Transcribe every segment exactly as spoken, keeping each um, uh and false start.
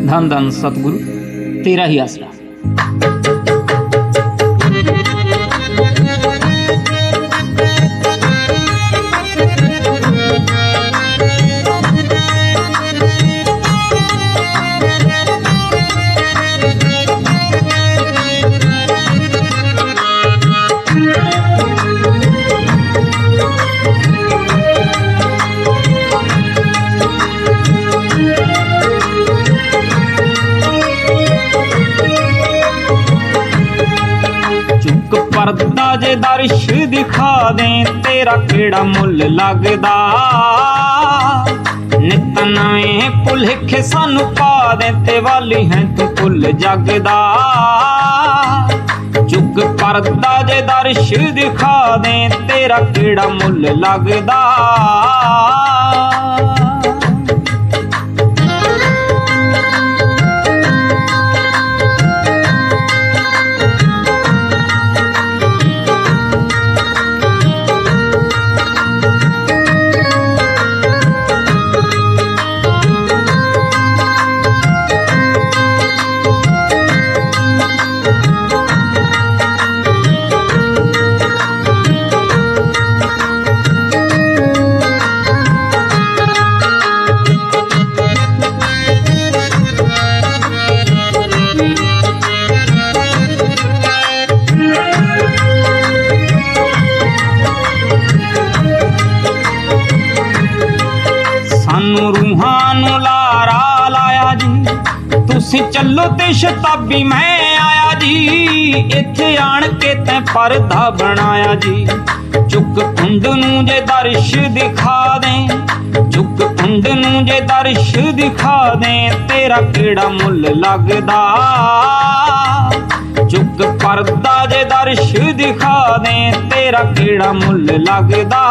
धन धन सतगुरु तेरा ही आसरा। पर्दा जे दर्श दिखा दे तेरा केड़ा मुल लगदा, नित नवें भुलेखे सानू पा दे ते वाली है तू भुल जगदा। चुक पर्दा जे दर्श दिखा दे तेरा केड़ा मुल लगदा। रूहानू लारा लाया जी, तुसी चलो ते शताबी मैं आया जी। इत्थे आण के तैं परदा बनाया जी। चुक कुंड नू जे दर्श दिखा दे, चुक कुंड नू जे दर्श दिखा दे तेरा केड़ा मुल लगदा। चुक पर्दा जे दर्श दिखा दे तेरा केड़ा मुल लगदा।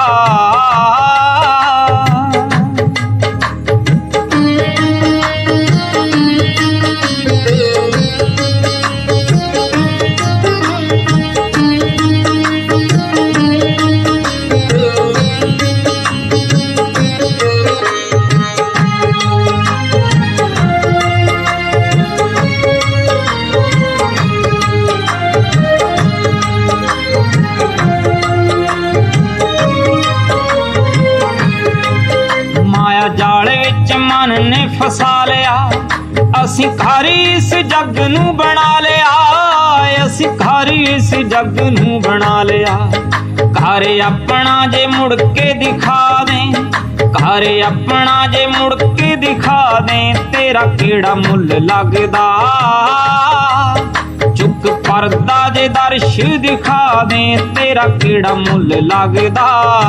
जाले विच मन ने फसा लिया, असी घर इस जग नू बना लिया। असी घर इस जग नू बना लिया। घर अपना जे मुड़ के दिखा दे, घर अपना जे मुड़ के दिखा दे तेरा केड़ा मुल लगदा। चुक पर्दा जे दर्श दिखा दे तेरा केड़ा मुल लगदा।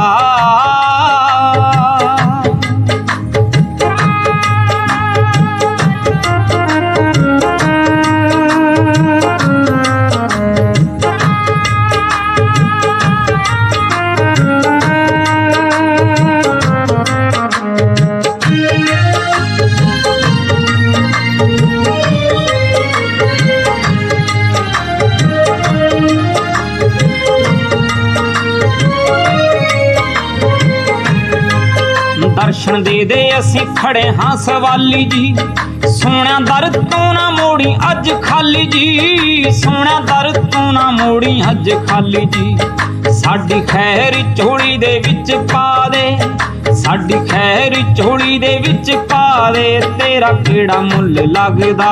दर्शन दे दे असी खड़े हाँ सवाली जी। सोना दर तू ना मोड़ी अज खाली जी। सोना दर तू ना मोड़ी अज खाली जी। साडी खैर झोली दे विच पा दे, साडी खैर झोली दे विच पा दे तेरा केड़ा मुल लगदा।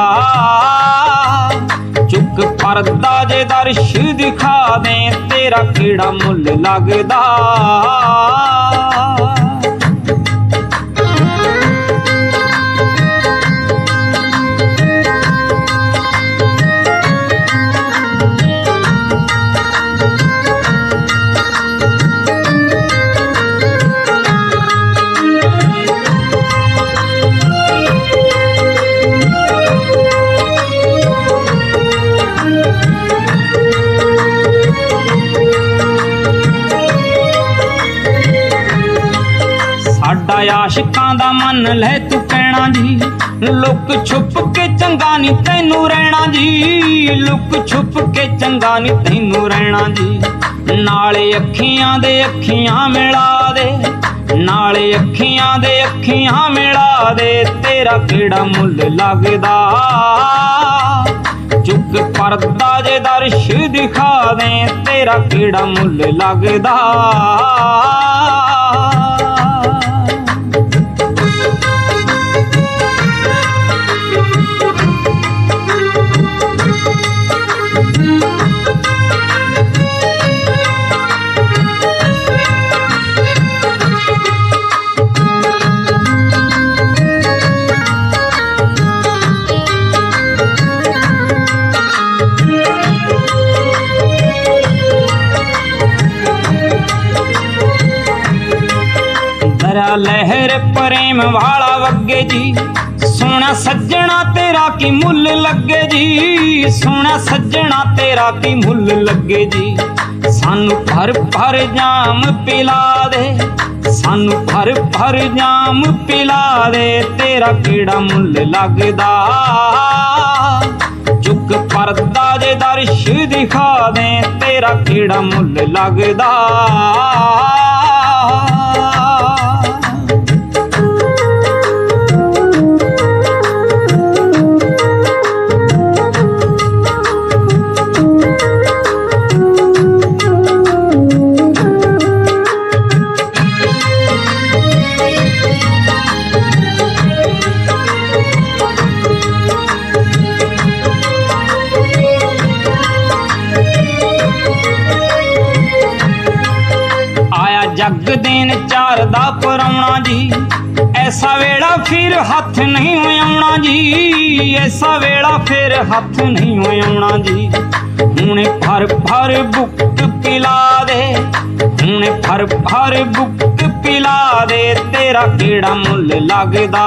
चुक पर्दा जे दर्श दिखा दे तेरा केड़ा मुल लगदा। आशिकां दा मन लै तू कहना जी, लुक छुप के चंगा नी तैनू रहना जी, लुक छुप के चंगा नी तैनू रहना जी। नाले अखियां दे अखियां मिला दे, नाले अखियां दे अखियां मिला दे, तेरा केड़ा मुल लगदा। चुक परदा जे दर्श दिखा दे, तेरा केड़ा मुल लगदा। लहर प्रेम वाला वगे जी, सोना सज्जना तेरा की मुल लगे जी, सोना सज्जना तेरा की मुल लगे जी। सानू भर भर जाम पिला दे, सानू भर भर जाम पिला दे, तेरा केड़ा मुल लगदा। चुक परदा जे दर्श दिखा दे, तेरा केड़ा मुल लगदा। जग देन चार दा पराउणा जी, ऐसा वेड़ा फिर हथ नहीं हो आउणा जी, ऐसा वेड़ा फिर हथ नहीं हो आउणा जी। हुणे भर भर बुक पिला दे, हुणे भर भर बुक पिला दे, तेरा केड़ा मुल लगदा।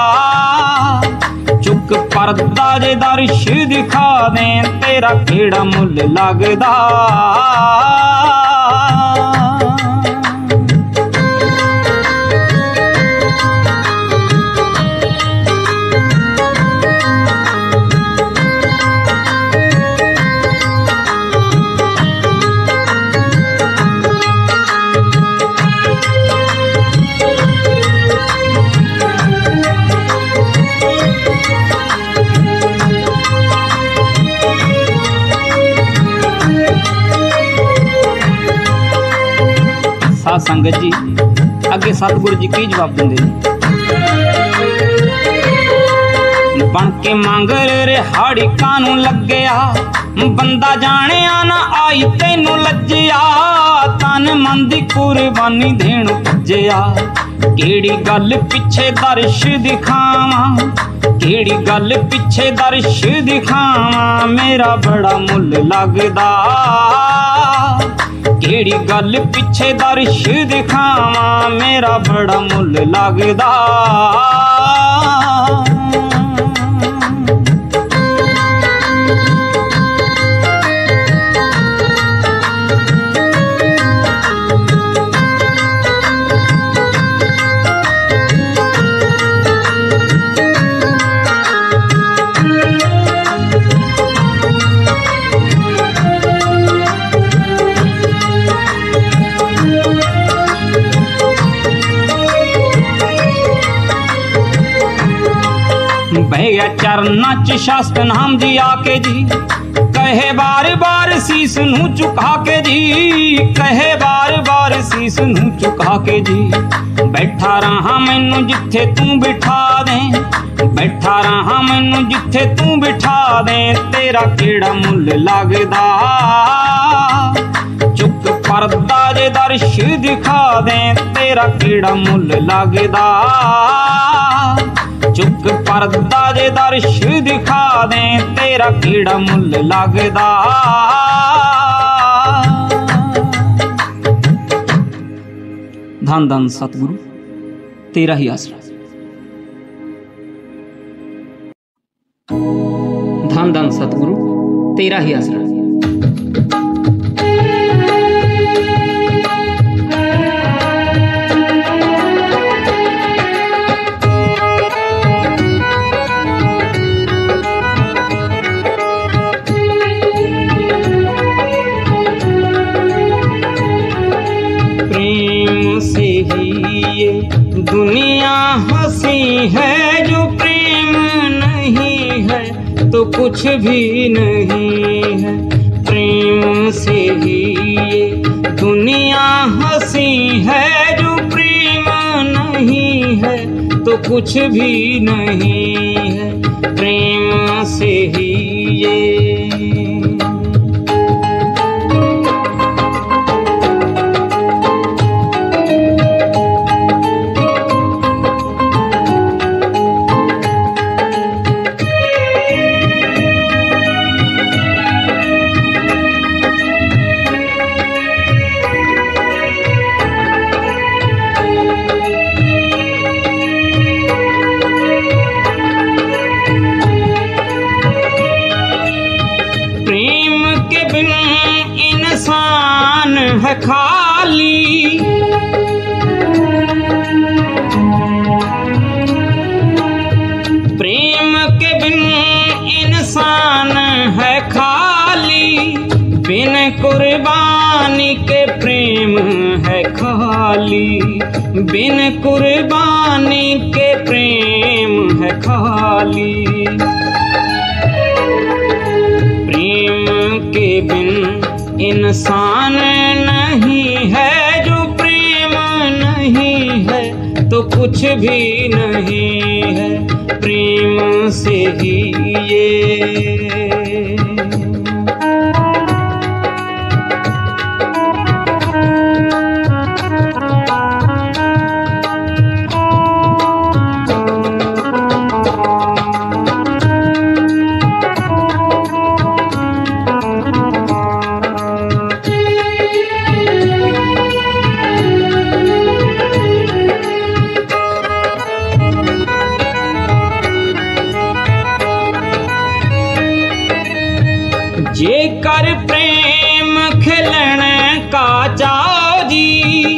चुक परदा जे दर्श दिखा दे, तेरा केड़ा मुल लगदा। संगत जी अगे सतगुरु जी की जवाब देंगे, बन के मांगर रिहाड़ी कानू लग्या, बंदा जाने ना आई तेनू लज्जिया, तन मन दी कुर्बानी देण भज्जिया। केड़ी गल पिछे दर्श दिखावा, केड़ी गल पिछे दर्श दिखावा, मेरा बड़ा मुल लगदा। केड़ी गल पिछे दर्श दिखावा, मेरा बड़ा मुल लगदा। भैया चरना च शास्त्र नाम जी आके जी, कहे बार बार शीस नू झुका के जी, कहे बार बार शीस नू झुका के जी। बैठा रहा मैनू जिथे तू बिठा दे, बैठा रहा मैनू जिथे तू बिठा दे, तेरा केड़ा मुल लगदा। चुक परदा जे दर्श दिखा दे, तेरा केड़ा मुल लगदा। चुक परदा जे दर्श दिखा दे, तेरा केड़ा मुल लगदा। धन धन सतगुरु तेरा ही आसरा, धन धन सतगुरु तेरा ही आसरा। दुनिया हंसी है जो प्रेम नहीं है तो कुछ भी नहीं है, प्रेम से ही ये दुनिया हंसी है। जो प्रेम नहीं है तो कुछ भी नहीं है, प्रेम से ही ये। इंसान है खाली, प्रेम के बिन इंसान है खाली, बिन कुर्बानी के प्रेम है खाली, बिन कुर्बानी के प्रेम है खाली। प्रेम के बिन इंसान नहीं है, जो प्रेम नहीं है तो कुछ भी नहीं है, प्रेम से ही ये। जे कर प्रेम खिलन का चाओ जी,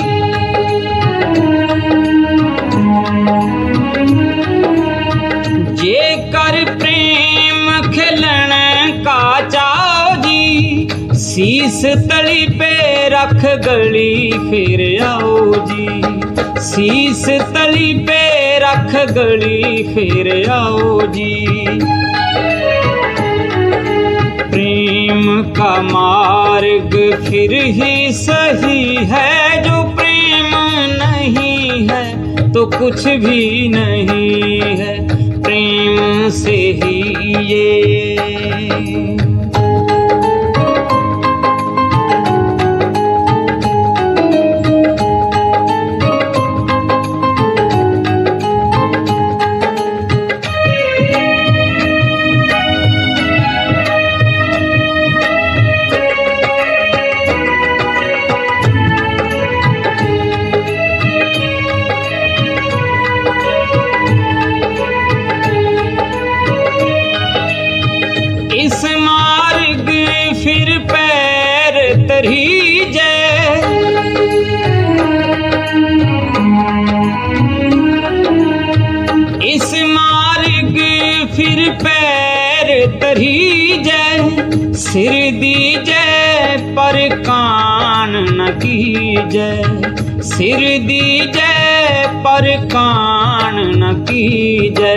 जे कर प्रेम खिलन का चाओ जी, शीस तली पे रख गली फिर आओ जी, शीस तली पे रख गली फिर आओ जी। प्रेम का मार्ग फिर ही सही है, जो प्रेम नहीं है तो कुछ भी नहीं है, प्रेम से ही ये। इस मार्ग फिर पैर तरीजे, इस मार्ग फिर पैर तरीजे, सिर दीजे पर कान न कीजे, सिर दीजे पर कान न कीजे।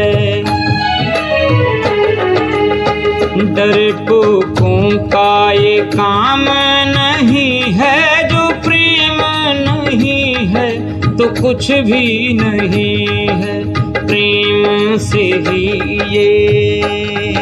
डरपोकों का ये काम नहीं है, जो प्रेम नहीं है तो कुछ भी नहीं है, प्रेम से ही ये।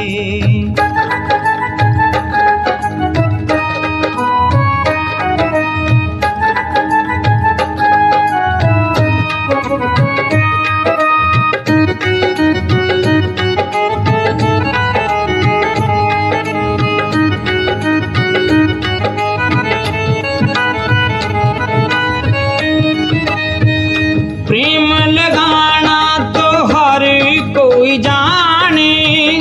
प्रेम लगाना तो हर कोई जाने,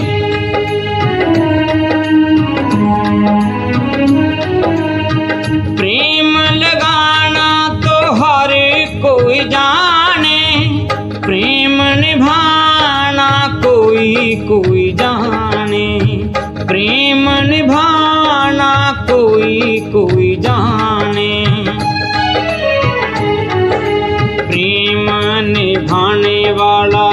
प्रेम लगाना तो हर कोई जाने, प्रेम निभाना कोई कोई जाने, प्रेम निभाना कोई कोई जाने। प्रेम निभाना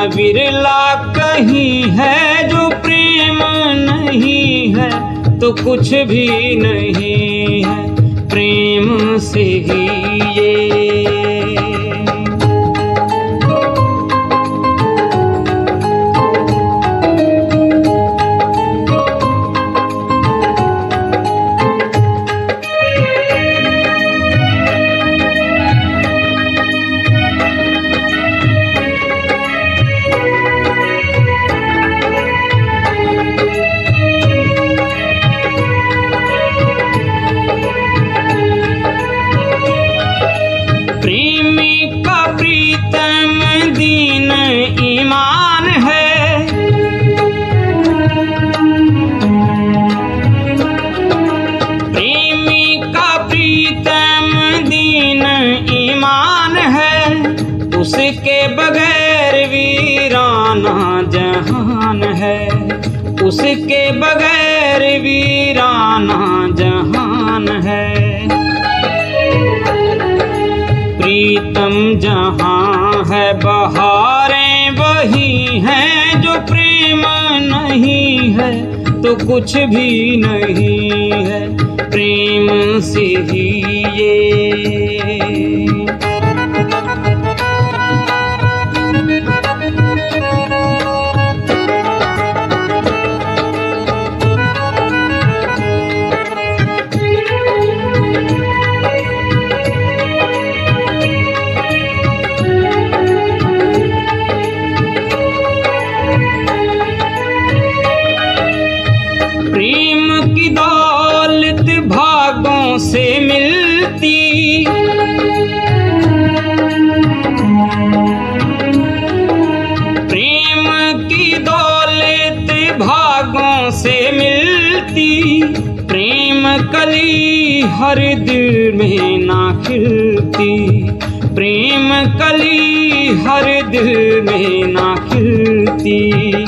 बिरला कहीं है जो प्रेम नहीं है तो कुछ भी नहीं है प्रेम से ही ये। प्रेमी का प्रीतम दीन ईमान है, प्रेमी का प्रीतम दीन ईमान है, उसके बगैर वीराना जहान है, उसके बगैर वीराना जहान है। प्रीतम जहाँ है बहारें वही हैं, जो प्रेम नहीं है तो कुछ भी नहीं है प्रेम से ही ये। प्रेम की दौलत भागों से मिलती, प्रेम की दौलत भागों से मिलती, प्रेम कली हर दिल में ना खिलती, प्रेम कली हर दिल में ना खिलती।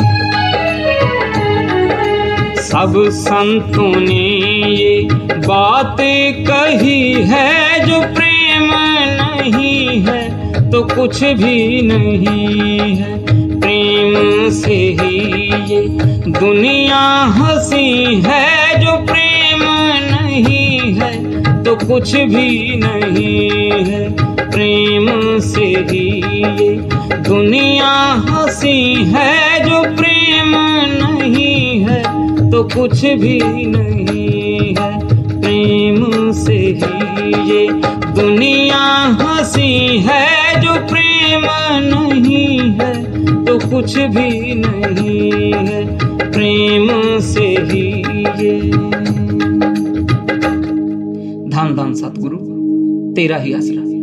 सब संतों ने ये बात कही है, जो प्रेम नहीं है तो कुछ भी नहीं है प्रेम से ही ये दुनिया हंसी है, जो प्रेम नहीं है तो कुछ भी नहीं है प्रेम से ही ये दुनिया हंसी है, जो प्रेम नहीं है तो कुछ भी नहीं है प्रेम से ही ये दुनिया हंसी है, जो प्रेम नहीं है तो कुछ भी नहीं है प्रेम से ही ये। धन धन सतगुरु तेरा ही आसरा।